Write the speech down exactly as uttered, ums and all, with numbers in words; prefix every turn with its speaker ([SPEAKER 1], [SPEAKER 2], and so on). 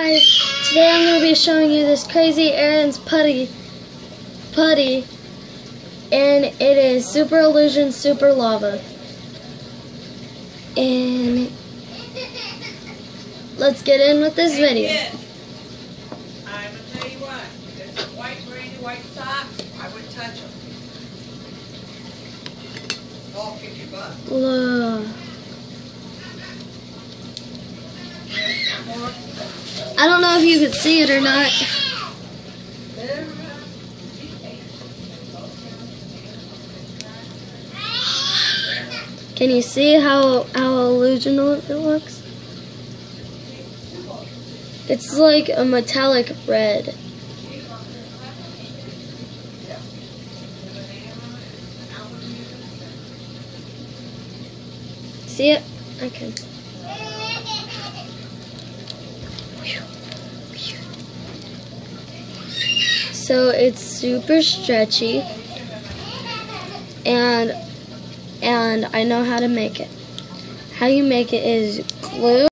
[SPEAKER 1] guys, today I'm going to be showing you this crazy Aaron's putty, putty, and it is Super Illusion Super Lava. And let's get in with this video.
[SPEAKER 2] I'm going to tell you what, there's some white, granny, white socks, I wouldn't touch them. I'll kick your butt.
[SPEAKER 1] Look. I don't know if you could see it or not. Can you see how how illusional it looks? It's like a metallic red. See it? Okay. So it's super stretchy, and and I know how to make it. How you make it is glue.